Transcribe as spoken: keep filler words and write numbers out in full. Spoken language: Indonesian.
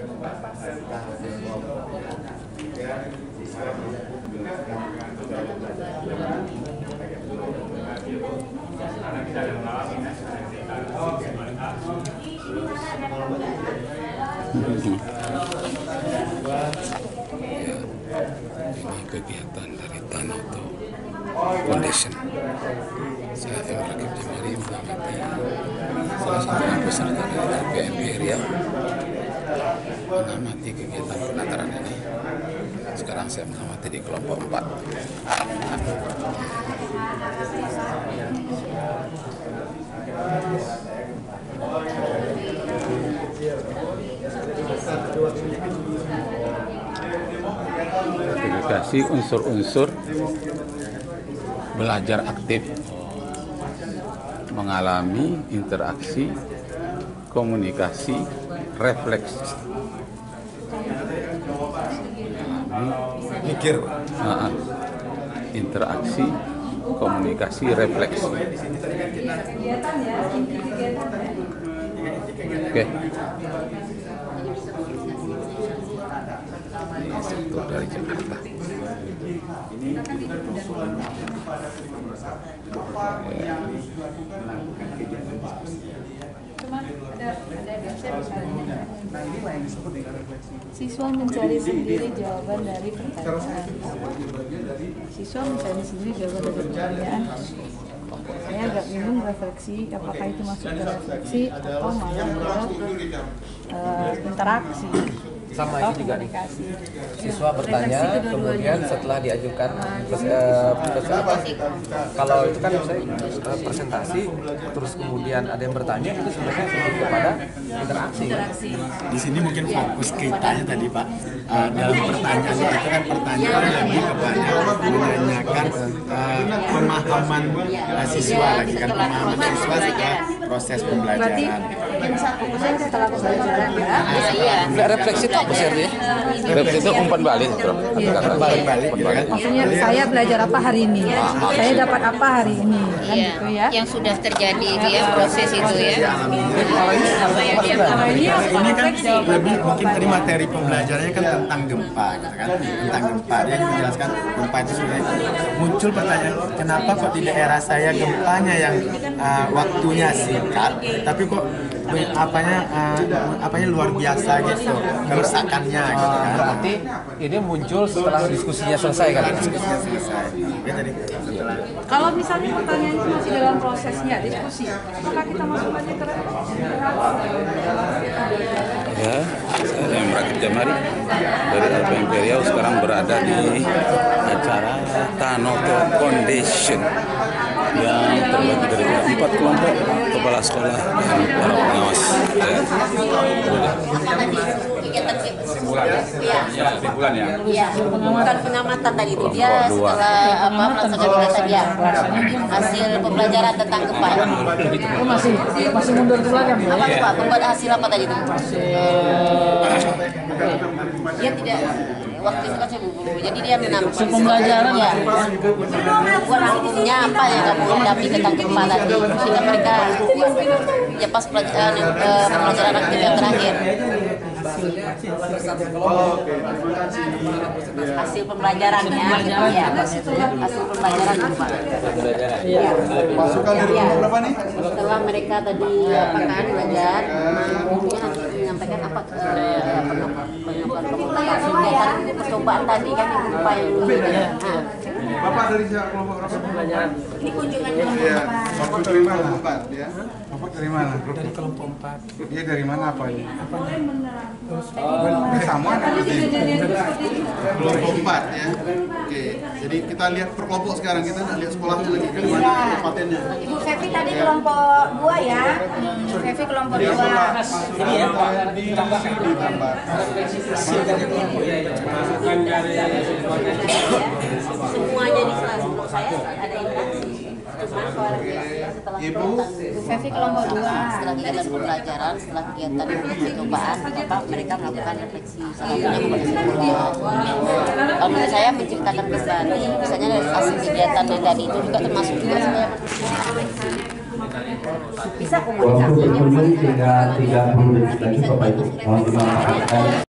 Ini kegiatan dari Tanoto Foundation. Saya Rakib Jamari mengamati salah satu peserta dari R P M B Riau mengamati kegiatan penataran ini. Sekarang saya mengamati di kelompok empat. Edukasi unsur-unsur belajar aktif, mengalami interaksi, komunikasi, refleks, mikir, uh, interaksi, komunikasi, refleks. Oke. Ini struktur dari Jakarta. Ya. Siswa mencari sendiri jawaban dari pertanyaan. Siswa mencari sendiri jawaban dari pertanyaan. Saya agak bingung refleksi, apakah itu masuk ke refleksi atau malah ke uh, interaksi. Sama ini juga nih, siswa bertanya, kemudian setelah diajukan pres, uh, presentasi, kalau itu kan misalnya uh, presentasi, terus kemudian ada yang bertanya, itu sebenarnya lebih kepada interaksi. interaksi. Di sini mungkin fokus kitanya tadi Pak, uh, dalam pertanyaan itu kan pertanyaan lebih kepada menanyakan uh, pemahaman uh, siswa lagi kan, pemahaman siswa setelah proses pembelajaran. Yang satu persen setelah pembelajaran ya. Iya. Refleksi itu apa sih artinya? Refleksi itu umpan balik, Balik balik, gitu kan? Maksudnya saya belajar apa hari ini, saya dapat apa hari ini, kan iya, gitu ya. yang sudah terjadi itu ya, proses itu ya. Kalau ini Kalau ini ini kan lebih mungkin tadi materi pembelajarannya kan tentang gempa gitu kan, tentang gempa. Dia menjelaskan gempa itu sebenarnya muncul pertanyaan, kenapa kok di daerah saya gempanya yang uh, waktunya singkat, tapi kok apanya uh, apanya luar biasa gitu, kerusakannya gitu kan. Berarti ini muncul setelah diskusinya selesai kan? Diskusinya selesai. Ya tadi setelah. Kalau misalnya pertanyaan itu masih dalam prosesnya diskusi, maka kita masuk aja ke Ya, saya Rakib Jamari dari R P M B Riau sekarang berada di acara Tanoto Foundation yang terbagi dari empat kelompok kepala sekolah dan para pengawas. Ya. Iya, bulan ya. Iya, bukan pengamatan tadi itu dia setelah apa melaksanakan tadi ya. Hasil pembelajaran tentang gempa. Oh, masih masih mundur dulu kan ya? Apa lupa? Pembuat hasil apa tadi itu? Dia tidak waktu itu kan saya buru-buru, jadi dia menambah pembelajaran ya. Buat nantinya apa yang kamu hadapi tentang gempa tadi, sehingga mereka ya pas pelajaran eh, pembelajaran aktif yang terakhir. Hasil pembelajarannya, ya. Hasil pembelajaran Pak. Iya. Masukan dari kelompok berapa nih? Setelah mereka tadi apa kan belajar, gurunya nanti menyampaikan apa kegiatan percobaan tadi kan yang gempa yang nah. Bapak dari kelompok berapa? Pembelajaran. Ini kunjungan Iya. Bapak dari mana? Empat ya. Bapak dari mana? Dari kelompok empat. Dia dari mana apa ini? Oh, sama nanti. Kelompok empat ya. Oke. Jadi kita lihat per kelompok sekarang, kita lihat sekolahnya lagi kan mana tempatnya. Ibu Fevi tadi kelompok dua ya. Ibu Fevi kelompok dua. Ini ya. Ditambah ditambah. semuanya di kelas menurut saya ada interaksi. Cuma soalnya setelah Ibu Ibu Fevi kelompok dua. setelah kegiatan pembelajaran, setelah kegiatan percobaan, maka mereka melakukan refleksi. Salah satunya kepada sekolah. Kalau menurut saya menciptakan kembali, misalnya dari hasil kegiatan yang tadi itu juga termasuk juga saya refleksi. Bisa Waktu komunikasinya. berkunjung tinggal tiga puluh detik lagi Bapak Ibu. Mohon dimanfaatkan.